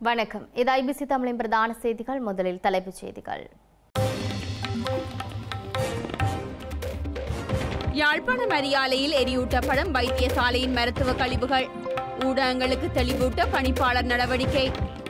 வணக்கம். இது ஐபிசி தமிழின் பிரதான செய்திகள். முதலில் தலைப்புச் செய்திகள். யாழ்ப்பாணம் அரியாலையில் எரியூட்டப்படும் வைத்தியசாலையின் மருத்துவ கழிவுகள். ஊடகங்களுக்கு தெளிவூட்ட பணிப்பாளர் நடவடிக்கை.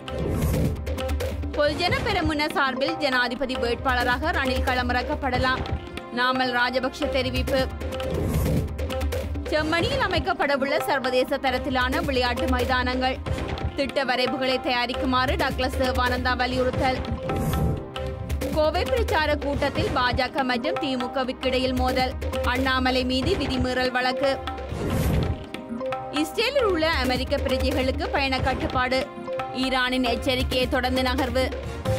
பொதுஜன பெரமுன சார்பில் ஜனாதிபதி வேட்பாளராக ரணில் களமிறக்கப்படலாம். நாமல் ராஜபக்ஷ தெரிவிப்பு. செம்மணியில் அமைக்கப்படவுள்ள சர்வதேச தரத்திலான விளையாட்டு மைதானங்கள் திட்ட வரைவுகளை தயாரிக்குமாறு டக்ளஸ் தேவானந்தா வலியுறுத்தல். கோவை பிரச்சார கூட்டத்தில் பாஜக மற்றும் திமுகவுக்கு இடையில் மோதல். அண்ணாமலை மீது விதிமீறல் வழக்கு. இஸ்ரேலில் உள்ள அமெரிக்க பிரஜைகளுக்கு பயண கட்டுப்பாடு. ஈரானின் எச்சரிக்கையை தொடர்ந்து நகர்வு.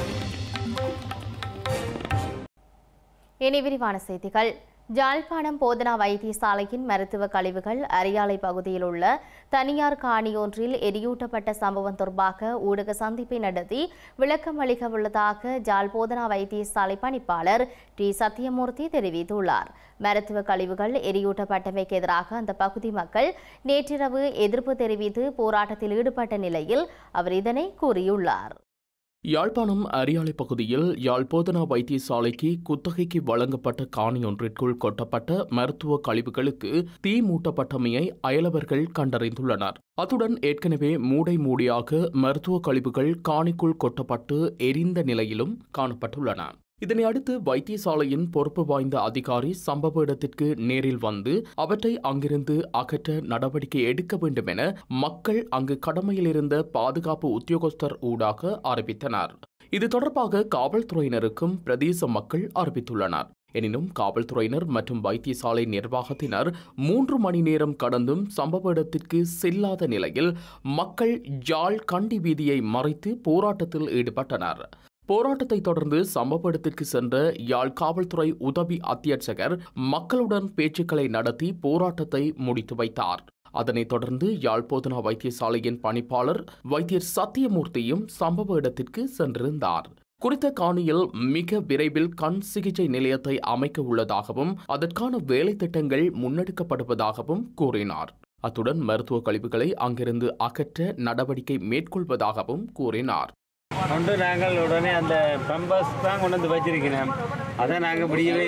இனி விரிவான செய்திகள். யாழ்ப்பாணம் போதனா வைத்தியசாலையின் மருத்துவ கழிவுகள் அரியாலை பகுதியில் உள்ள தனியார் காணியொன்றில் எரியூட்டப்பட்ட சம்பவம் தொடர்பாக ஊடக சந்திப்பை நடத்தி விளக்கம் அளிக்க உள்ளதாக யாழ் போதனா வைத்தியசாலை பணிப்பாளர் டி சத்தியமூர்த்தி தெரிவித்துள்ளார். மருத்துவ கழிவுகள் எரியூட்டப்பட்டமைக்கு எதிராக அந்த பகுதி மக்கள் நேற்றிரவு எதிர்ப்பு தெரிவித்து போராட்டத்தில் ஈடுபட்ட நிலையில் அவர் இதனை கூறியுள்ளார். யாழ்ப்பாணம் அரியாலை பகுதியில் யாழ் போதனா வைத்தியசாலைக்கு குத்தகைக்கு வழங்கப்பட்ட காணியொன்றிற்குள் கொட்டப்பட்ட மருத்துவ கழிவுகளுக்கு தீ மூட்டப்பட்டமையை அயலவர்கள் கண்டறிந்துள்ளனர். அத்துடன் ஏற்கனவே மூடியாக மருத்துவ கழிவுகள் காணிக்குள் கொட்டப்பட்டு எரிந்த நிலையிலும் காணப்பட்டுள்ளன. இதனை அடுத்து வைத்தியசாலையின் பொறுப்பு வாய்ந்த அதிகாரி சம்பவ இடத்திற்கு நேரில் வந்து அவற்றை அங்கிருந்து அகற்ற நடவடிக்கை எடுக்க வேண்டும் என மக்கள் அங்கு கடமையில் இருந்த பாதுகாப்பு உத்தியோகஸ்தர் ஊடாக அறிவித்தனர். இது தொடர்பாக காவல்துறையினருக்கும் பிரதேச மக்கள் அறிவித்துள்ளனர். எனினும் காவல்துறையினர் மற்றும் வைத்தியசாலை நிர்வாகத்தினர் 3 மணி நேரம் கடந்தும் சம்பவ இடத்திற்கு செல்லாத நிலையில் மக்கள் யாழ் கண்டி வீதியை மறைத்து போராட்டத்தில் ஈடுபட்டனர். போராட்டத்தை தொடர்ந்து சம்பவ இடத்திற்கு சென்ற யாழ் காவல்துறை உதவி அத்தியட்சகர் மக்களுடன் பேச்சுக்களை நடத்தி போராட்டத்தை முடித்து வைத்தார். அதனைத் தொடர்ந்து யாழ் போதனா வைத்தியசாலையின் பணிப்பாளர் வைத்தியர் சத்தியமூர்த்தியும் சம்பவ இடத்திற்கு சென்றிருந்தார். குறித்த காணியில் மிக விரைவில் கண் சிகிச்சை நிலையத்தை அமைக்க உள்ளதாகவும் அதற்கான வேலை திட்டங்கள் முன்னெடுக்கப்படுவதாகவும் கூறினார். அத்துடன் மருத்துவ கழிவுகளை அங்கிருந்து அகற்ற நடவடிக்கை மேற்கொள்வதாகவும் கூறினார். கொண்டு நாங்கள் உடனே அந்த பம்பஸ் தான் கொண்டு வந்து வச்சிருக்கிறோம். அதை நாங்கள் பிடிக்கவே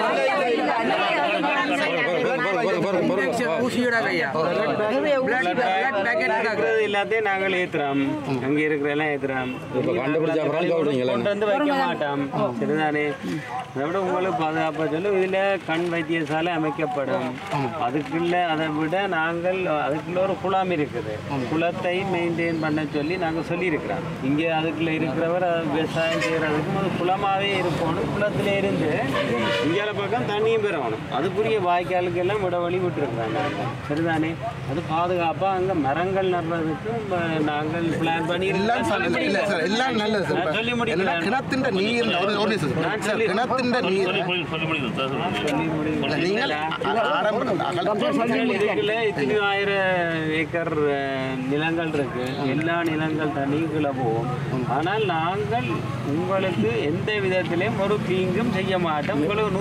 எல்லாத்தையும் நாங்கள் ஏற்றுறோம். அங்கே இருக்கிற எல்லாம் ஏற்றுறோம். கொண்டு வந்து வைக்க மாட்டோம். சரிதானே? அதை விட உங்களுக்கு பாதுகாப்பாக சொல்லி இதில் கண் வைத்தியசாலை அமைக்கப்படும். அதுக்குள்ள அதை விட நாங்கள் அதுக்குள்ள ஒரு குளம் இருக்குது. குளத்தை மெயின்டைன் பண்ண சொல்லி நாங்கள் சொல்லியிருக்கிறோம். இங்கே அதுக்குள்ள இருக்கிறவர் விவசாயம் செய்கிறதுக்கு ஒரு குளமாகவே இருக்கணும். குளத்தில் இருந்து இங்கே பக்கம் தண்ணியும் பெறணும். அதுக்குரிய வாய்க்காலுக்கு எல்லாம் விட வழி விட்டுருக்குறாங்க. சரிதானே? அது பாதுகாப்பாக அங்கே மரங்கள் நடுறதுக்கு நாங்கள் பிளான் பண்ணி சொல்லி முடிக்கிறேன். இத்தனை 1000 ஏக்கர் நிலங்கள் இருக்கு. எல்லா நிலங்கள் தண்ணிக்குள்ள போவோம். ஆனால் நாங்கள் உங்களுக்கு எந்த விதத்திலையும் ஒரு தீங்கும் செய்ய மாட்டோம். உங்களுக்கு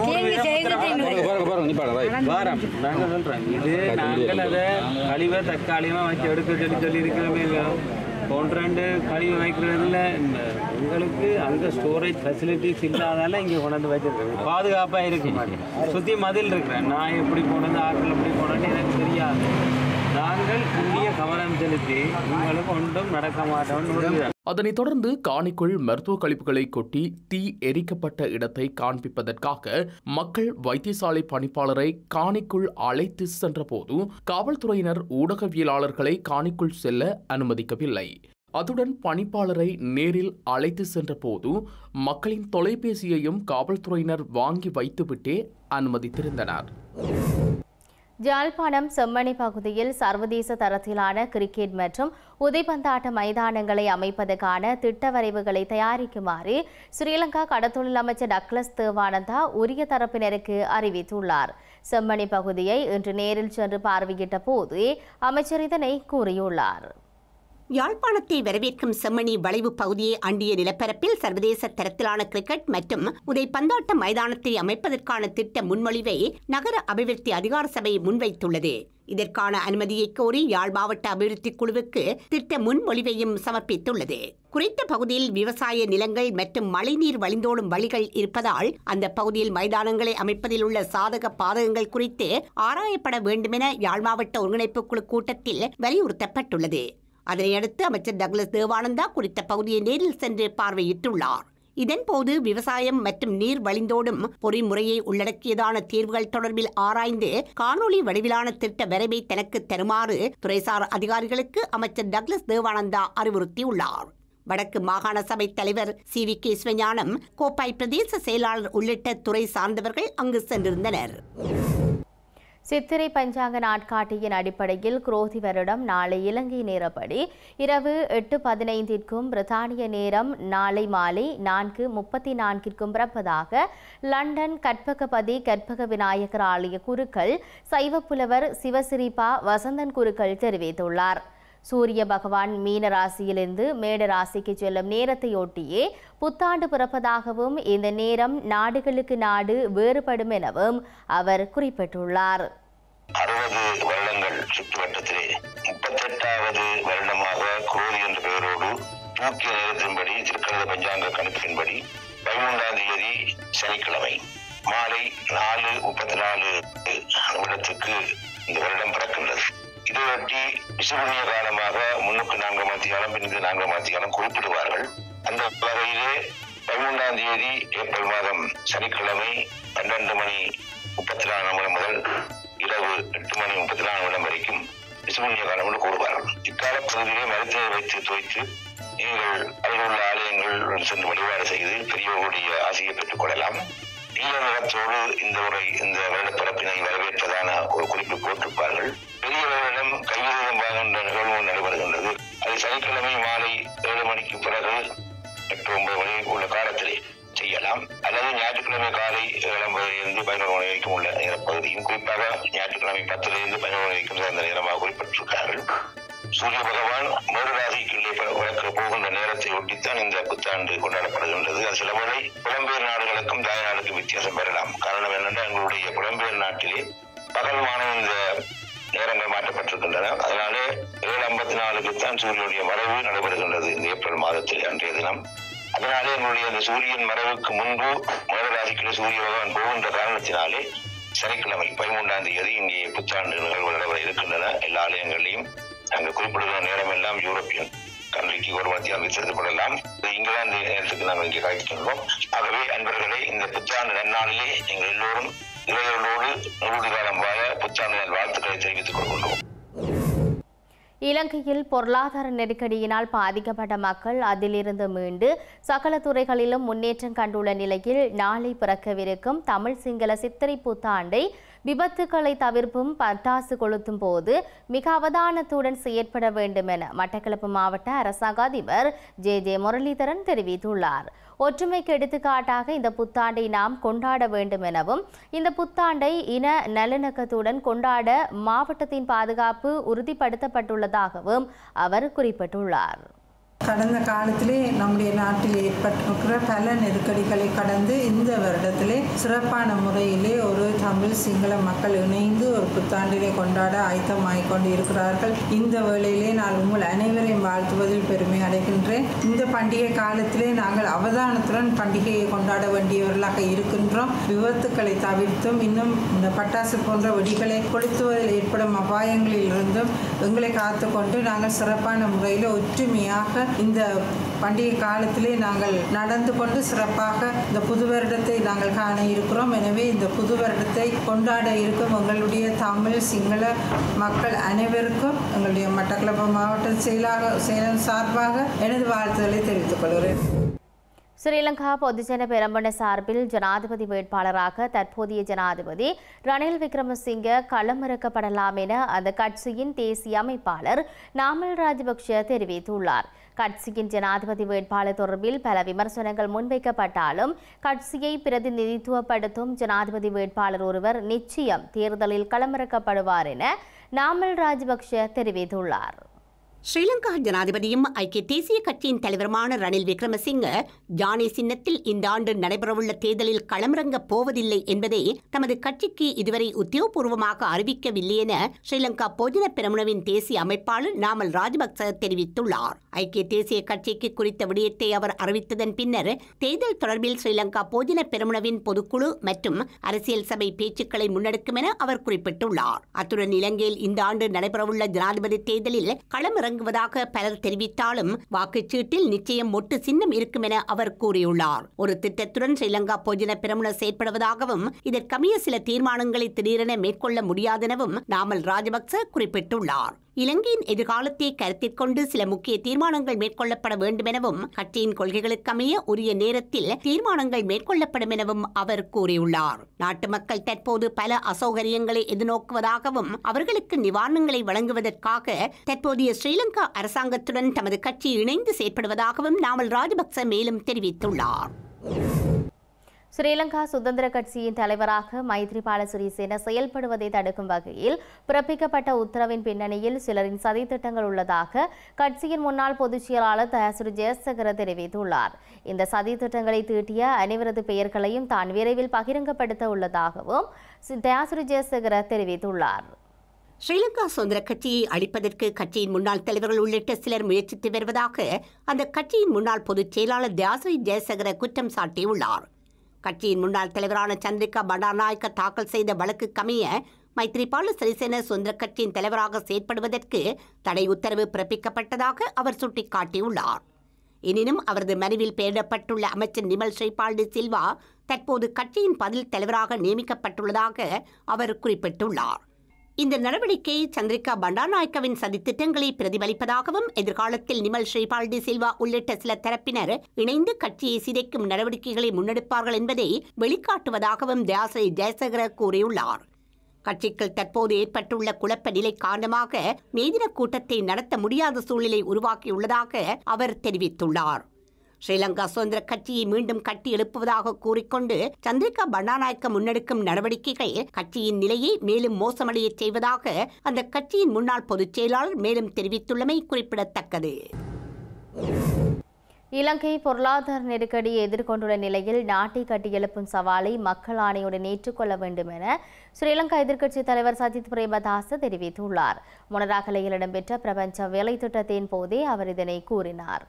100% வாரம் நாங்கள் சொல்றோம். இது நாங்கள் அதை கழிவை தற்காலிகமாக வச்சு எடுக்க சொல்லி இருக்கிறோமே. ஒன்று கழிவு வைக்கிறதுல உங்களுக்கு அங்கே ஸ்டோரேஜ் ஃபெசிலிட்டிஸ் இல்லாதால இங்கே கொண்டாந்து வச்சிருக்கேன். பாதுகாப்பாக இருக்க மாட்டேன். சுற்றி மதில் இருக்கிறேன். நான் எப்படி போனது ஆட்கள் எப்படி போனேன்னு எனக்கு தெரியாது. நாங்கள் புதிய கவனம் செலுத்தி உங்களுக்கு ஒன்றும் நடக்க மாட்டோம். அதனைத் தொடர்ந்து காணிக்குள் மருத்துவ கழிவுகளை கொட்டி தீ எரிக்கப்பட்ட இடத்தை காண்பிப்பதற்காக மக்கள் வைத்தியசாலை பணிப்பாளரை காணிக்குள் அழைத்து சென்றபோது காவல்துறையினர் ஊடகவியலாளர்களை காணிக்குள் செல்ல அனுமதிக்கவில்லை. அதுடன் பணிப்பாளரை நேரில் அழைத்து சென்றபோது மக்களின் தொலைபேசியையும் காவல்துறையினர் வாங்கி வைத்துவிட்டே அனுமதித்திருந்தனர். யாழ்ப்பாணம் செம்மணி பகுதியில் சர்வதேச தரத்திலான கிரிக்கெட் மற்றும் உதைபந்தாட்ட மைதானங்களை அமைப்பதற்கான திட்ட வரைவுகளை தயாரிக்குமாறு ஸ்ரீலங்கா கடத்தொழில் அமைச்சர் டக்ளஸ் தேவானந்தா உரிய தரப்பினருக்கு அறிவித்துள்ளார். செம்மணி பகுதியை இன்று நேரில் சென்று பார்வையிட்ட போது அமைச்சர் இதனை கூறியுள்ளார். யாழ்ப்பாணத்தை வரவேற்கும் செம்மணி வளைவு பகுதியை அண்டிய நிலப்பரப்பில் சர்வதேச தரத்திலான கிரிக்கெட் மற்றும் உதைபந்தாட்ட மைதானத்தை அமைப்பதற்கான திட்ட முன்மொழிவை நகர அபிவிருத்தி அதிகார சபை முன்வைத்துள்ளது. இதற்கான அனுமதியை கோரி யாழ் மாவட்ட அபிவிருத்தி குழுவுக்கு திட்ட முன்மொழிவையும் சமர்ப்பித்துள்ளது. குறித்த பகுதியில் விவசாய நிலங்கள் மற்றும் மழைநீர் வழிந்தோடும் வழிகள் இருப்பதால் அந்த பகுதியில் மைதானங்களை அமைப்பதில் உள்ள சாதக பாதகங்கள் குறித்து ஆராயப்பட வேண்டுமென யாழ் மாவட்ட ஒருங்கிணைப்பு குழு கூட்டத்தில் வலியுறுத்தப்பட்டுள்ளது. அதனையடுத்து அமைச்சர் டக்ளஸ் தேவானந்தா குறித்த பகுதியை நேரில் சென்று பார்வையிட்டுள்ளார். இதன்போது விவசாயம் மற்றும் நீர் வழிந்தோடும் பொறிமுறையை உள்ளடக்கியதான தீர்வுகள் தொடர்பில் ஆராய்ந்து காணொலி வடிவிலான திட்ட வரைவை தனக்கு தருமாறு துறைசார் அதிகாரிகளுக்கு அமைச்சர் டக்ளஸ் தேவானந்தா அறிவுறுத்தியுள்ளார். வடக்கு மாகாண சபை தலைவர் CVK சிவஞானம், கோப்பாய் பிரதேச செயலாளர் உள்ளிட்ட துறை சார்ந்தவர்கள் அங்கு சென்றிருந்தனர். சித்திரை பஞ்சாங்க நாட்காட்டியின் அடிப்படையில் குரோதி வருடம் நாளை இலங்கை நேரப்படி இரவு 8:15 பிரித்தானிய நேரம் நாளை மாலை 4:34 பிறப்பதாக லண்டன் கற்பகபதி கற்பக விநாயகர் ஆலய குருக்கள் சைவ புலவர் சிவசிரிப்பா வசந்தன் குருக்கள் தெரிவித்துள்ளார். சூரிய பகவான் மீன ராசியிலிருந்து மேட ராசிக்கு செல்லும் நேரத்தையொட்டியே புத்தாண்டு பிறப்பதாகவும் இந்த நேரம் நாடுகளுக்கு நாடு வேறுபடும் எனவும் அவர் குறிப்பிட்டுள்ளார். 60 வருடங்கள் சுற்றுவட்டத்திலே 38வது வருடமாக குரோதி என்ற பெயரோடு தூக்கிய நேரத்தின்படி திருக்கணித பஞ்சாங்க கணக்கின்படி 13ஆம் தேதி சனிக்கிழமை மாலை 4:34 இந்த வருடம் பிறக்கின்றது. இதையொட்டி விசுவனிய காலமாக முன்னுக்கு 4 மத்தியாலம் பின்னுக்கு 4 மத்தியாலம் குறிப்பிடுவார்கள். அந்த வகையிலே 13ஆம் தேதி ஏப்ரல் மாதம் சனிக்கிழமை 12:34 முதல் இரவு 8:34 வரைக்கும் விசுவனிய காலம் என்று கூறுவார்கள். இக்கால பகுதியிலே மருத்துவ வைத்து துவைத்து நீங்கள் அருகிலுள்ள ஆலயங்கள் சென்று வழிபாடு செய்து பெரியவர்களுடைய ஆசையை பெற்றுக் கொள்ளலாம். நீல நிறத்தோடு இந்த முறை இந்த வருட பிறப்பினை வரவேற்றதான ஒரு குறிப்பு போட்டிருப்பார்கள். பெரிய வருடம் கைவிதம் வாங்குகின்ற நிகழ்வு நடைபெறுகின்றது. அது சனிக்கிழமை மாலை 7 மணிக்கு பிறகு 8-9 மணி உள்ள காலத்திலே செய்யலாம். அல்லது ஞாயிற்றுக்கிழமை காலை 7 இருந்து 11 மணி வரைக்கும் உள்ள நேரப்பகுதியும், குறிப்பாக ஞாயிற்றுக்கிழமை 10 ப 11 வரைக்கும் அந்த நேரமாக குறிப்பிட்டிருக்கிறார்கள். சூரிய பகவான் மேடு ராசிக்குள்ளே போகின்ற நேரத்தை ஒட்டித்தான் இந்த புத்தாண்டு கொண்டாடப்படுகின்றது. அது சில வேளை புலம்பெயர் நாடுகளுக்கும் தாய் நாடுக்கும் வித்தியாசம் பெறலாம். காரணம் என்னென்றால் எங்களுடைய புலம்பெயர் நாட்டிலே பகல் மானம் இந்த நேரங்கள் மாற்றப்பட்டிருக்கின்றன. அதனாலே 7:54 தான் சூரியனுடைய மறைவு நடைபெறுகின்றது இந்த ஏப்ரல் மாதத்தில் அன்றைய தினம். அதனாலே எங்களுடைய அந்த சூரியன் மறைவுக்கு முன்பு மேடு ராசிக்குள்ளே சூரிய பகவான் போகின்ற காரணத்தினாலே சனிக்கிழமை 13ஆம் தேதி இங்கே புத்தாண்டு நிகழ்வு நடைபெற இருக்கின்றன. எல்லா ஆலயங்களிலும் நாங்கள் குறிப்பிடுகிற நேரம் எல்லாம் யூரோப்பியன் கண்ட்ரிக்கு ஒரு மத்தியம் வித்தியாசப்படலாம். இங்கிலாந்து நேரத்துக்கு நாங்கள் இங்கே காய்க்கின்றோம். ஆகவே அன்பர்களே, இந்த புத்தாண்டு நன்னாளிலே எங்கள் எல்லோரும் இளைஞர்களோடு நூறு காலம் வாழ புத்தாண்டு வாழ்த்துக்களை தெரிவித்துக் கொள்கின்றோம். இலங்கையில் பொருளாதார நெருக்கடியினால் பாதிக்கப்பட்ட மக்கள் அதிலிருந்து மீண்டு சகல துறைகளிலும் முன்னேற்றம் கண்டுள்ள நிலையில் நாளை பிறக்கவிருக்கும் தமிழ் சிங்கள சித்திரை புத்தாண்டை விபத்துக்களை தவிர்ப்பும் பட்டாசு கொளுத்தும் போது மிக அவதானத்துடன் செயற்பட வேண்டும் என மட்டக்களப்பு மாவட்ட அரசாங்க அதிபர் JJ முரளிதரன் தெரிவித்துள்ளார். ஒற்றுமைக்கு எடுத்துக்காட்டாக இந்த புத்தாண்டை நாம் கொண்டாட வேண்டும் எனவும் இந்த புத்தாண்டை இன நல்லிணக்கத்துடன் கொண்டாட மாவட்டத்தின் பாதுகாப்பு உறுதிப்படுத்தப்பட்டுள்ளதாகவும் அவர் குறிப்பிட்டுள்ளார். கடந்த காலத்திலே நம்முடைய நாட்டில் ஏற்பட்டிருக்கிற பல நெருக்கடிகளை கடந்து இந்த வருடத்திலே சிறப்பான முறையிலே ஒரு தமிழ் சிங்கள மக்கள் இணைந்து ஒரு புத்தாண்டினை கொண்டாட ஆயத்தமாகிக் கொண்டு இருக்கிறார்கள். இந்த வேளையிலே நான் உங்கள் அனைவரையும் வாழ்த்துவதில் பெருமை அடைகின்றேன். இந்த பண்டிகை காலத்திலே நாங்கள் அவதானத்துடன் பண்டிகையை கொண்டாட வேண்டியவர்களாக இருக்கின்றோம். விபத்துக்களை தவிர்த்தும் இன்னும் இந்த பட்டாசு போன்ற வெடிகளை கொளுத்துவதில் ஏற்படும் அபாயங்களில் இருந்தும் எங்களை காத்துக்கொண்டு நாங்கள் சிறப்பான முறையில் ஒற்றுமையாக இந்த பண்டிகை காலத்திலே நாங்கள் நடந்து கொண்டு சிறப்பாக இந்த புது வருடத்தை நாங்கள் காண இருக்கிறோம். எனவே இந்த புது வருடத்தை கொண்டாட இருக்கும் எங்களுடைய தமிழ் சிங்கள மக்கள் அனைவருக்கும் எங்களுடைய மட்டக்களப்பு மாவட்ட செயலர் சார்பாக எனது வாழ்த்துக்களை தெரிவித்துக் கொள்கிறேன். ஸ்ரீலங்கா பொதுஜன பெரம்பன சார்பில் ஜனாதிபதி வேட்பாளராக தற்போதைய ஜனாதிபதி ரணில் விக்ரமசிங்க களமிறக்கப்படலாம் என அந்த கட்சியின் தேசிய அமைப்பாளர் நாமல் ராஜபக்ஷ தெரிவித்துள்ளார். கட்சியின் ஜனாதிபதி வேட்பாளர் தொடர்பில் பல விமர்சனங்கள் முன்வைக்கப்பட்டாலும் கட்சியை பிரதிநிதித்துவப்படுத்தும் ஜனாதிபதி வேட்பாளர் ஒருவர் நிச்சயம் தேர்தலில் களமிறக்கப்படுவார் என நாமல் ராஜபக்ஷ தெரிவித்துள்ளார். ஸ்ரீலங்கா ஜனாதிபதியும் ஐக்கிய தேசிய கட்சியின் தலைவருமான ரணில் விக்ரமசிங்க ஜானே சின்னத்தில் இந்த ஆண்டு நடைபெறவுள்ள தேர்தலில் களமிறங்கப் போவதில்லை என்பதை தமது கட்சிக்கு இதுவரை உத்தியோகபூர்வமாக அறிவிக்கவில்லை என ஸ்ரீலங்கா பொதுஜன பெரமுனவின் தேசிய அமைப்பாளர் நாமல் ராஜபக்ச தெரிவித்துள்ளார். ஐக்கிய தேசிய கட்சிக்கு குறித்த விடயத்தை அவர் அறிவித்ததன் பின்னர் தேர்தல் தொடர்பில் ஸ்ரீலங்கா பொதுஜன பெரமுனவின் பொதுக்குழு மற்றும் அரசியல் சபை பேச்சுக்களை முன்னெடுக்கும் என அவர் குறிப்பிட்டுள்ளார். அத்துடன் இலங்கையில் இந்த ஆண்டு நடைபெறவுள்ள ஜனாதிபதி தேர்தலில் களமிறங்குவதாக பலர் தெரிவித்தாலும் வாக்குச்சீட்டில் நிச்சயம் ஒட்டு சின்னம் இருக்கும் என அவர் கூறியுள்ளார். ஒரு திட்டத்துடன் ஸ்ரீலங்கா பொதுஜன பெரமுன செயற்படுவதாகவும் இதற்கமைய சில தீர்மானங்களை திடீரென மேற்கொள்ள முடியாதெனவும் நாமல் ராஜபக்ச குறிப்பிட்டுள்ளார். இலங்கையின் எதிர்காலத்தை கருத்தில் கொண்டு சில முக்கிய தீர்மானங்கள் மேற்கொள்ளப்பட வேண்டும் எனவும் கட்சியின் கொள்கைகளுக்கமைய உரிய நேரத்தில் தீர்மானங்கள் மேற்கொள்ளப்படும் எனவும் அவர் கூறியுள்ளார். நாட்டு மக்கள் தற்போது பல அசௌகரியங்களை எதிர்நோக்குவதாகவும் அவர்களுக்கு நிவாரணங்களை வழங்குவதற்காக தற்போதைய ஸ்ரீலங்கா அரசாங்கத்துடன் தமது கட்சி இணைந்து செயற்படுவதாகவும் நாமல் ராஜபக்ச மேலும் தெரிவித்துள்ளார். ஸ்ரீலங்கா சுதந்திர கட்சியின் தலைவராக மைத்ரிபால சிறிசேன செயல்படுவதை தடுக்கும் வகையில் பிறப்பிக்கப்பட்ட உத்தரவின் பின்னணியில் சிலரின் சதித்திட்டங்கள் உள்ளதாக கட்சியின் முன்னாள் பொதுச் செயலாளர் தயாசிறி ஜெயசேகர தெரிவித்துள்ளார். இந்த சதித்திட்டங்களை தீட்டிய அனைவரது பெயர்களையும் தான் விரைவில் பகிரங்கப்படுத்த உள்ளதாகவும் தயாசிறி ஜெயசேகர தெரிவித்துள்ளார். ஸ்ரீலங்கா சுதந்திர கட்சியை அழிப்பதற்கு கட்சியின் முன்னாள் தலைவர்கள் உள்ளிட்ட சிலர் முயற்சித்து வருவதாக அந்த கட்சியின் முன்னாள் பொதுச் செயலாளர் தயாசிறி ஜெயசேகர குற்றம் சாட்டியுள்ளார். கட்சியின் முன்னாள் தலைவரான சந்திரிகா பண்டாரநாயக்க தாக்கல் செய்த வழக்குக்கமைய மைத்ரிபால சிறிசேன சுதந்திர கட்சியின் தலைவராக செயற்படுவதற்கு தடை உத்தரவு பிறப்பிக்கப்பட்டதாக அவர் சுட்டிக்காட்டியுள்ளார். எனினும் அவரது மனுவில் பெயரிடப்பட்டுள்ள அமைச்சர் நிமல் ஸ்ரீபால் டி சில்வா தற்போது கட்சியின் பதில் தலைவராக நியமிக்கப்பட்டுள்ளதாக அவர் குறிப்பிட்டுள்ளார். இந்த நடவடிக்கை சந்திரிகா பண்டாரநாயக்கவின் சதித்திட்டங்களை பிரதிபலிப்பதாகவும் எதிர்காலத்தில் நிமல் ஸ்ரீபால் டி சில்வா உள்ளிட்ட சில தரப்பினர் இணைந்து கட்சியை சிதைக்கும் நடவடிக்கைகளை முன்னெடுப்பார்கள் என்பதை வெளிக்காட்டுவதாகவும் தயாசிறி ஜெயசேகர கூறியுள்ளார். கட்சிக்குள் தற்போது ஏற்பட்டுள்ள குழப்ப நிலை காரணமாக மேதின கூட்டத்தை நடத்த முடியாத சூழ்நிலை உருவாக்கியுள்ளதாக அவர் தெரிவித்துள்ளார். ஸ்ரீலங்கா சுதந்திர கட்சியை மீண்டும் கட்டி எழுப்புவதாக கூறிக்கொண்டு சந்திரிகா பண்டாரநாயக்க முன்னெடுக்கும் நடவடிக்கைகள் கட்சியின் நிலையை மேலும் மோசமடைய செய்வதாக அந்த கட்சியின் முன்னாள் பொதுச் செயலாளர் மேலும் தெரிவித்துள்ளமை குறிப்பிடத்தக்கது. இலங்கை பொருளாதார நெருக்கடியை எதிர்கொண்டுள்ள நிலையில் நாட்டை கட்டியெழுப்பும் சவாலை மக்கள் ஆணையுடன் ஏற்றுக்கொள்ள வேண்டும் என ஸ்ரீலங்கா எதிர்க்கட்சித் தலைவர் சஜித் பிரேமதாச தெரிவித்துள்ளார். மொனராகலையில் இடம்பெற்ற பிரபஞ்ச வேலை திட்டத்தின் போதே அவர் இதனை கூறினார்.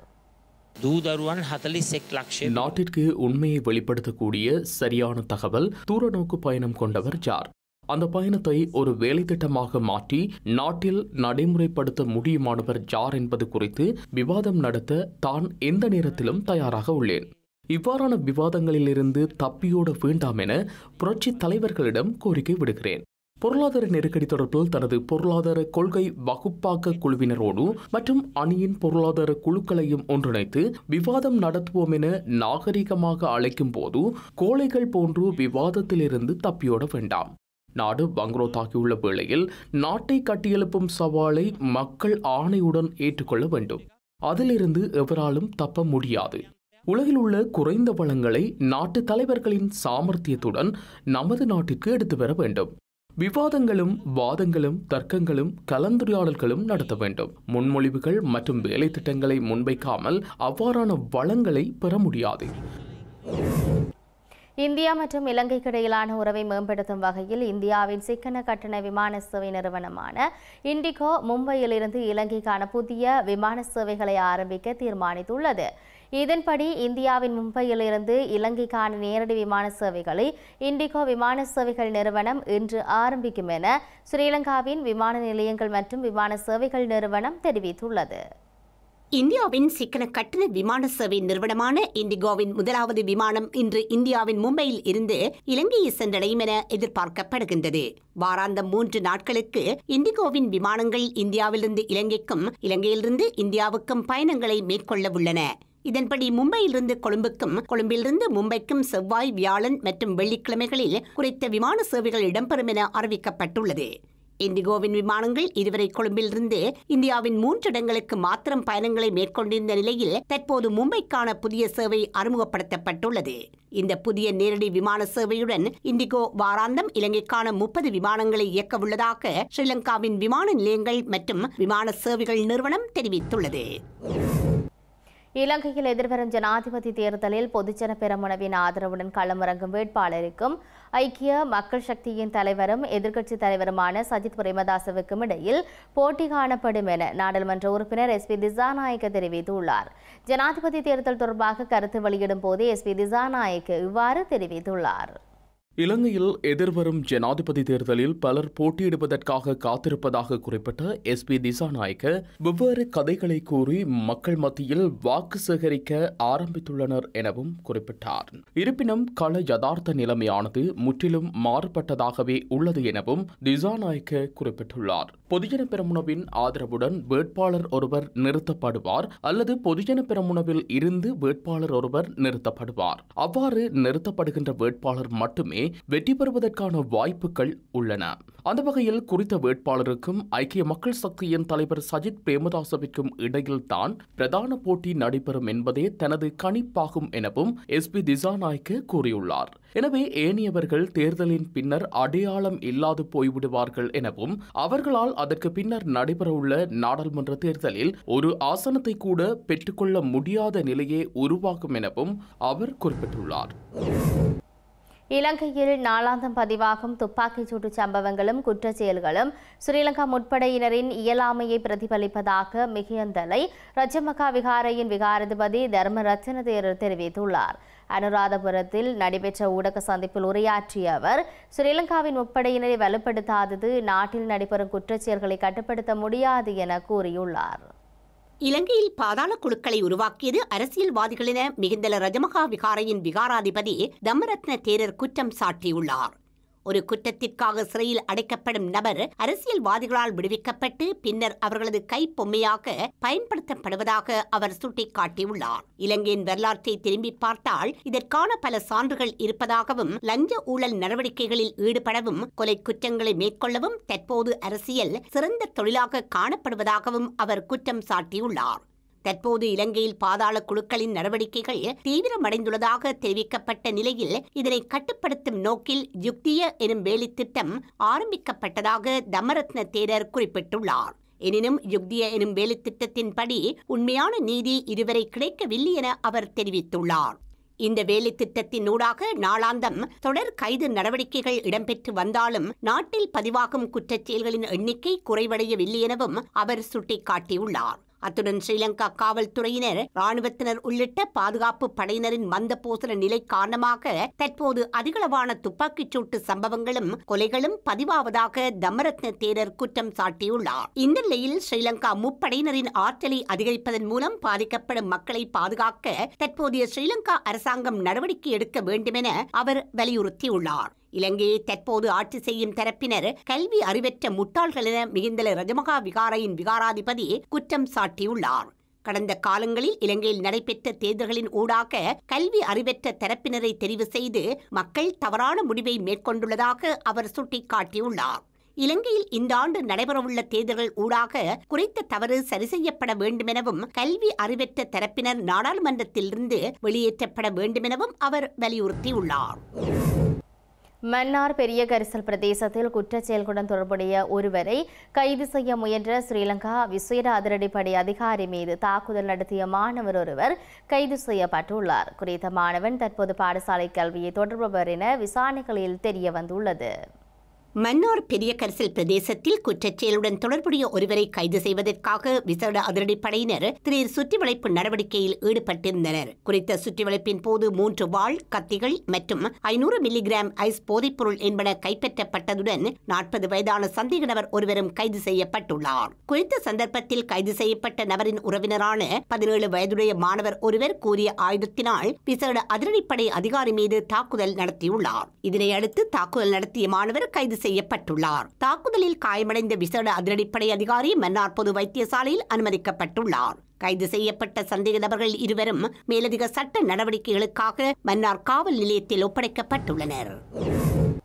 நாட்டிற்கு உண்மையை வெளிப்படுத்தக்கூடிய சரியான தகவல் தூரநோக்கு பயணம் கொண்டவர் யார்? அந்த பயணத்தை ஒரு வேலை திட்டமாக மாற்றி நாட்டில் நடைமுறைப்படுத்த முடியுமானவர் யார் என்பது குறித்து விவாதம் நடத்த தான் எந்த நேரத்திலும் தயாராக உள்ளேன். இவ்வாறான விவாதங்களிலிருந்து தப்பியோட வேண்டாம் என புரட்சி தலைவர்களிடம் கோரிக்கை விடுகிறேன். பொருளாதார நெருக்கடி தொடர்பில் தனது பொருளாதார கொள்கை வகுப்பாக்க குழுவினரோடு மற்றும் அணியின் பொருளாதார குழுக்களையும் ஒன்றிணைத்து விவாதம் நடத்துவோம் என நாகரிகமாக அழைக்கும் போது கோழைகள் போன்று விவாதத்திலிருந்து தப்பியோட வேண்டாம். நாடு வங்குரோத்தாகியுள்ள வேளையில் நாட்டை கட்டியெழுப்பும் சவாலை மக்கள் ஆணையுடன் ஏற்றுக்கொள்ள வேண்டும். அதிலிருந்து எவராலும் தப்ப முடியாது. உலகில் உள்ள குறைந்த வளங்களை நாட்டு தலைவர்களின் சாமர்த்தியத்துடன் நமது நாட்டிற்கு எடுத்து வர வேண்டும். விவாதங்களும் வாதங்களும் தர்க்கங்களும் கலந்துரையாடல்களும் நடத்த வேண்டும். முன்மொழிவுகள் மற்றும் வேலை திட்டங்களை முன்வைக்காமல் அவ்வாறான வளங்களை பெற முடியாது. இந்தியா மற்றும் இலங்கைக்கு இடையிலான உறவை மேம்படுத்தும் வகையில் இந்தியாவின் சிக்கன கட்டண விமான சேவை நிறுவனமான இண்டிகோ மும்பையிலிருந்து இலங்கைக்கான புதிய விமான சேவைகளை ஆரம்பிக்க தீர்மானித்துள்ளது. இதன்படி இந்தியாவின் மும்பையிலிருந்து இலங்கைக்கான நேரடி விமான சேவைகளை இண்டிகோ விமான சேவைகள் நிறுவனம் இன்று ஆரம்பிக்கும் என ஸ்ரீலங்காவின் விமான நிலையங்கள் மற்றும் விமான சேவைகள் நிறுவனம் தெரிவித்துள்ளது. இந்தியாவின் சிக்கன கட்டண விமான சேவை நிறுவனமான இண்டிகோவின் முதலாவது விமானம் இன்று இந்தியாவின் மும்பையில் இருந்து இலங்கையை சென்றடையும் என எதிர்பார்க்கப்படுகின்றது. வாராந்தம் 3 நாட்களுக்கு இண்டிகோவின் விமானங்கள் இந்தியாவிலிருந்து இலங்கைக்கும் இலங்கையிலிருந்து இந்தியாவுக்கும் பயணங்களை மேற்கொள்ள உள்ளன. இதன்படி மும்பையிலிருந்து கொழும்புக்கும் கொழும்பிலிருந்து மும்பைக்கும் செவ்வாய், வியாழன் மற்றும் வெள்ளிக்கிழமைகளில் குறித்த விமான சேவைகள் இடம்பெறும் என அறிவிக்கப்பட்டுள்ளது. இண்டிகோவின் விமானங்கள் இதுவரை கொழும்பிலிருந்து இந்தியாவின் 3 இடங்களுக்கு மாத்திரம் பயணங்களை மேற்கொண்டிருந்த நிலையில் தற்போது மும்பைக்கான புதிய சேவை அறிமுகப்படுத்தப்பட்டுள்ளது. இந்த புதிய நேரடி விமான சேவையுடன் இண்டிகோ வாராந்தம் இலங்கைக்கான 30 விமானங்களை இயக்கவுள்ளதாக ஸ்ரீலங்காவின் விமான நிலையங்கள் மற்றும் விமான சேவைகள் நிறுவனம் தெரிவித்துள்ளது. இலங்கையில் எதிர்வரும் ஜனாதிபதி தேர்தலில் பொதுஜன பெரமுனவின் ஆதரவுடன் களமிறங்கும் வேட்பாளருக்கும் ஐக்கிய மக்கள் சக்தியின் தலைவரும் எதிர்க்கட்சித் தலைவருமான சஜித் பிரேமதாசவுக்கும் இடையில் போட்டி காணப்படும் என நாடாளுமன்ற உறுப்பினர் SP திசாநாயக்க தெரிவித்துள்ளார். ஜனாதிபதி தேர்தல் தொடர்பாக கருத்து வெளியிடும் போது SP திசாநாயக்க இவ்வாறு தெரிவித்துள்ளார். இலங்கையில் எதிர்வரும் ஜனாதிபதி தேர்தலில் பலர் போட்டியிடுவதற்காக காத்திருப்பதாக குறிப்பிட்ட SP திசாநாயக்க வெவ்வேறு கதைகளை கூறி மக்கள் மத்தியில் வாக்கு சேகரிக்க ஆரம்பித்துள்ளனர் எனவும் குறிப்பிட்டார். இருப்பினும் கள யதார்த்த நிலைமையானது முற்றிலும் மாறுபட்டதாகவே உள்ளது எனவும் திசாநாயக்க குறிப்பிட்டுள்ளார். பொதுஜன பெரமுனவின் ஆதரவுடன் வேட்பாளர் ஒருவர் நிறுத்தப்படுவார் அல்லது பொதுஜன பெரமுனவில் இருந்து வேட்பாளர் ஒருவர் நிறுத்தப்படுவார். அவ்வாறு நிறுத்தப்படுகின்ற வேட்பாளர் மட்டுமே வெற்றி பெறுவதற்கான வாய்ப்புகள் உள்ளன. அந்த வகையில் குறித்த வேட்பாளருக்கும் ஐக்கிய மக்கள் சக்தியின் தலைவர் சஜித் பிரேமதாசவிற்கும் இடையில்தான் பிரதான போட்டி நடைபெறும் என்பதே தனது கணிப்பாகும் எனவும் SP திசாநாயக்க கூறியுள்ளார். எனவே ஏனையவர்கள் தேர்தலின் பின்னர் அடையாளம் இல்லாது போய்விடுவார்கள் எனவும் அவர்களால் அதற்கு பின்னர் நடைபெறவுள்ள நாடாளுமன்ற தேர்தலில் ஒரு ஆசனத்தை கூட பெற்றுக்கொள்ள முடியாத நிலையே உருவாகும் எனவும் அவர் குறிப்பிட்டுள்ளார். இலங்கையில் நாளாந்தம் பதிவாகும் துப்பாக்கிச் சூட்டு சம்பவங்களும் குற்றச் செயல்களும் ஸ்ரீலங்கா முற்படையினரின் இயலாமையை பிரதிபலிப்பதாக மிகியந்தலை ரஜமகா விகாரையின் விகாராதிபதி தர்மரத்ன தேரர் தெரிவித்துள்ளார். அனுராதபுரத்தில் நடைபெற்ற ஊடக சந்திப்பில் உரையாற்றிய அவர் ஸ்ரீலங்காவின் முப்படையினரை வலுப்படுத்தாதது நாட்டில் நடைபெறும் குற்றச் செயல்களை கட்டுப்படுத்த முடியாது என கூறியுள்ளார். இலங்கையில் பாதாள குழுக்களை உருவாக்கியது அரசியல்வாதிகள் என மிகுந்தல ரஜமகா விகாரையின் விகாராதிபதி தம்மரத்ன தேரர் குற்றம் சாட்டியுள்ளார். ஒரு குற்றத்திற்காக சிறையில் அடைக்கப்படும் நபர் அரசியல்வாதிகளால் விடுவிக்கப்பட்டு பின்னர் அவர்களது கைப்பொம்மையாக பயன்படுத்தப்படுவதாக அவர் சுட்டிக்காட்டியுள்ளார். இலங்கையின் வரலாற்றை திரும்பி பார்த்தால் இதற்கான பல சான்றுகள் இருப்பதாகவும் லஞ்ச ஊழல் நடவடிக்கைகளில் ஈடுபடவும் கொலை குற்றங்களை மேற்கொள்ளவும் தற்போது அரசியல் சிறந்த தொழிலாக காணப்படுவதாகவும் அவர் குற்றம் சாட்டியுள்ளார். தற்போது இலங்கையில் பாதாள குழுக்களின் நடவடிக்கைகள் தீவிரமடைந்துள்ளதாக தெரிவிக்கப்பட்ட நிலையில் இதனை கட்டுப்படுத்தும் நோக்கில் யுக்திய எனும் வேலைத்திட்டம் ஆரம்பிக்கப்பட்டதாக தம்மரத்ன தேரர் குறிப்பிட்டுள்ளார். எனினும் யுக்திய எனும் வேலைத்திட்டத்தின்படி உண்மையான நீதி இதுவரை கிடைக்கவில்லை என அவர் தெரிவித்துள்ளார். இந்த வேலைத்திட்டத்தினூடாக நாளாந்தம் தொடர் கைது நடவடிக்கைகள் இடம்பெற்று வந்தாலும் நாட்டில் பதிவாகும் குற்றச் செயல்களின் எண்ணிக்கை குறைவடையவில்லை எனவும் அவர் சுட்டிக்காட்டியுள்ளார். அத்துடன் ஸ்ரீலங்கா காவல்துறையினர் ராணுவத்தினர் உள்ளிட்ட பாதுகாப்பு படையினரின் மந்தபோசன நிலை காரணமாக தற்போது அதிகளவான துப்பாக்கிச் சூட்டு சம்பவங்களும் கொலைகளும் பதிவாவதாக தம்மரத்ன தேரர் குற்றம் சாட்டியுள்ளார். இந்த நிலையில் ஸ்ரீலங்கா முப்படையினரின் ஆற்றலை அதிகரிப்பதன் மூலம் பாதிக்கப்படும் மக்களை பாதுகாக்க தற்போதைய ஸ்ரீலங்கா அரசாங்கம் நடவடிக்கை எடுக்க வேண்டும் என அவர் வலியுறுத்தியுள்ளார். இலங்கையை தற்போது ஆட்சி செய்யும் தரப்பினர் கல்வி அறிவற்ற முட்டாள்கள் என மிகுந்தல ரஜமகா விகாரையின் விகாராதிபதி குற்றம் சாட்டியுள்ளார். கடந்த காலங்களில் இலங்கையில் நடைபெற்ற தேர்தல்களின் ஊடாக கல்வி அறிவற்ற தரப்பினரை தெரிவு செய்து மக்கள் தவறான முடிவை மேற்கொண்டுள்ளதாக அவர் சுட்டிக்காட்டியுள்ளார். இலங்கையில் இந்த ஆண்டு நடைபெறவுள்ள தேர்தல்கள் ஊடாக குறித்த தவறு சரி செய்யப்பட வேண்டுமெனவும் கல்வி அறிவற்ற தரப்பினர் நாடாளுமன்றத்திலிருந்து வெளியேற்றப்பட வேண்டுமெனவும் அவர் வலியுறுத்தியுள்ளார். மன்னார் பெரிய கரிசல் பிரதேசத்தில் குற்றச் செயல்களுடன் தொடர்புடைய ஒருவரை கைது செய்ய முயன்ற ஸ்ரீலங்கா விசேட அதிரடிப்படை அதிகாரி மீது தாக்குதல் நடத்திய மாணவர் ஒருவர் கைது செய்யப்பட்டுள்ளார். குறித்த மாணவன் தற்போது பாடசாலை கல்வியை தொடர்பவர் என விசாரணைகளில் தெரிய வந்துள்ளது. மன்னார் பெரிய கரிசல் பிரதேசத்தில் குற்றச்செயலுடன் தொடர்புடைய ஒருவரை கைது செய்வதற்காக விசேட அதிரடிப்படையினர் திடீர் சுற்றிவளைப்பு நடவடிக்கையில் ஈடுபட்டிருந்தனர். குறித்த சுற்றிவளைப்பின் போது 3 வாள், கத்திகள் மற்றும் 500 மில்லிகிராம் ஐஸ் போதைப்பொருள் என்பன கைப்பற்றப்பட்டதுடன் 40 வயதான சந்தேக நபர் ஒருவரும் கைது செய்யப்பட்டுள்ளார். குறித்த சந்தர்ப்பத்தில் கைது செய்யப்பட்ட நபரின் உறவினரான 17 வயதுடைய மாணவர் ஒருவர் கூறிய ஆயுதத்தினால் விசேட அதிரடிப்படை அதிகாரி மீது தாக்குதல் நடத்தியுள்ளார். இதனையடுத்து தாக்குதல் நடத்திய மாணவர் கைது செய்யப்பட்டுள்ளார். தாக்குதலில் காயமடைந்த விசேட அதிரடிப்படை அதிகாரி மன்னார் பொது வைத்தியசாலையில் அனுமதிக்கப்பட்டுள்ளார். கைது செய்யப்பட்ட சந்தேக நபர்கள் இருவரும் மேலதிக சட்ட நடவடிக்கைகளுக்காக மன்னார் காவல் நிலையத்தில் ஒப்படைக்கப்பட்டுள்ளனர்.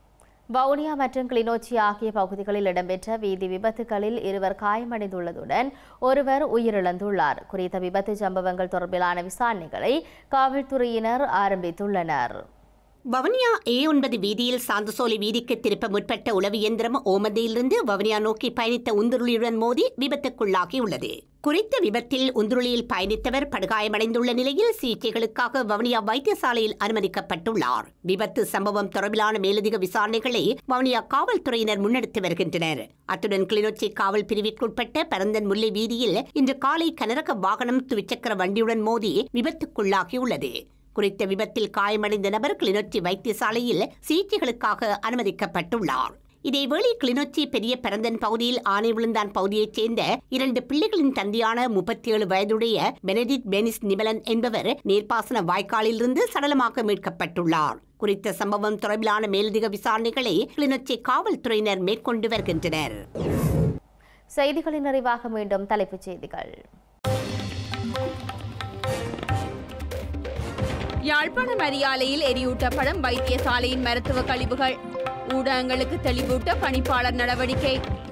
வவுனியா மற்றும் கிளிநொச்சி ஆகிய பகுதிகளில் இடம்பெற்ற வீதி விபத்துகளில் 2 காயமடைந்துள்ளதுடன் ஒருவர் உயிரிழந்துள்ளார். குறித்த விபத்து சம்பவங்கள் தொடர்பிலான விசாரணைகளை காவல்துறையினர் ஆரம்பித்துள்ளனர். வவுனியா A9 வீதியில் சாந்தசோலை வீதிக்கு திருப்ப முற்பட்ட உளவு இயந்திரம் ஓமந்தையிலிருந்து வவுனியா நோக்கி பயணித்த உந்துருளியுடன் மோதி விபத்துக்குள்ளாகியுள்ளது. குறித்த விபத்தில் உந்துருளியில் பயணித்தவர் படுகாயமடைந்துள்ள நிலையில் சிகிச்சைகளுக்காக வவுனியா வைத்தியசாலையில் அனுமதிக்கப்பட்டுள்ளார். விபத்து சம்பவம் தொடர்பிலான மேலதிக விசாரணைகளை வவுனியா காவல்துறையினர் முன்னெடுத்து வருகின்றனர். அத்துடன் கிளிநொச்சி காவல் பிரிவிற்குட்பட்ட பரந்தன் முல்லை வீதியில் இன்று காலை கனரக வாகனம் துவிச்சக்கர வண்டியுடன் மோதி விபத்துக்குள்ளாகியுள்ளது. குறித்த விபத்தில் காயமடைந்த நபர் கிளிநொச்சி வைத்தியசாலையில் சிகிச்சைகளுக்காக அனுமதிக்கப்பட்டுள்ளார். இதேவேளை கிளிநொச்சி பெரிய பரந்தன் பகுதியில் ஆனை விழுந்தான் பகுதியைச் சேர்ந்த 2 பிள்ளைகளின் தந்தையான 37 வயதுடைய பெனடிட் பெனிஸ் நிமலன் என்பவர் நீர்ப்பாசன வாய்க்காலிலிருந்து சடலமாக மீட்கப்பட்டுள்ளார். குறித்த சம்பவம் தொடர்பிலான மேலதிக விசாரணைகளை கிளிநொச்சி காவல்துறையினர் மேற்கொண்டு வருகின்றனர். செய்திகளின் நிறைவாக மீண்டும் தலைப்புச் செய்திகள். யாழ்ப்பாணம் அரியாலையில் எரியூட்டப்படும் வைத்தியசாலையின் மருத்துவ கழிவுகள், ஊடகங்களுக்கு தெளிவூட்ட பணிப்பாளர் நடவடிக்கை.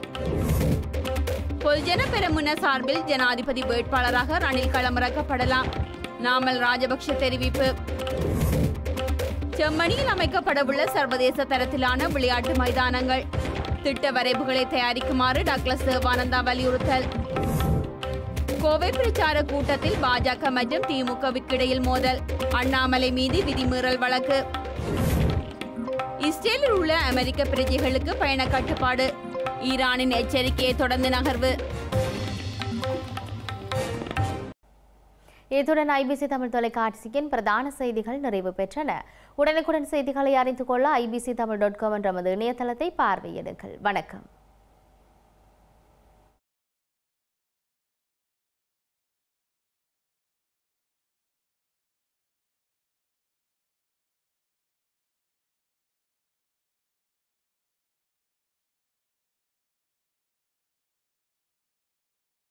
பொதுஜன பெரமுன சார்பில் ஜனாதிபதி வேட்பாளராக ரணில் களமிறக்கப்படலாம், நாமல் ராஜபக்ஷ தெரிவிப்பு. செம்மணியில் அமைக்கப்படவுள்ள சர்வதேச தரத்திலான விளையாட்டு மைதானங்கள், திட்ட வரைவுகளை தயாரிக்குமாறு டக்ளஸ் தேவானந்தா வலியுறுத்தல். கோவை பிரச்சார கூட்டத்தில் பாஜக மற்றும் திமுகவிற்கு இடையில் மோதல், அண்ணாமலை மீது விதிமீறல் வழக்கு. இஸ்ரேலில் உள்ள அமெரிக்க பிரஜைகளுக்கு பயண கட்டுப்பாடு, ஈரானின் எச்சரிக்கையை தொடர்ந்து நகர்வு. இத்துடன் IBC தமிழ் தொலைக்காட்சியின் பிரதான செய்திகள் நிறைவு பெற்றன. உடனுக்குடன் செய்திகளை அறிந்து கொள்ள ibctamil.com என்ற நமது இணையதளத்தை பார்வையிடுங்கள். வணக்கம்.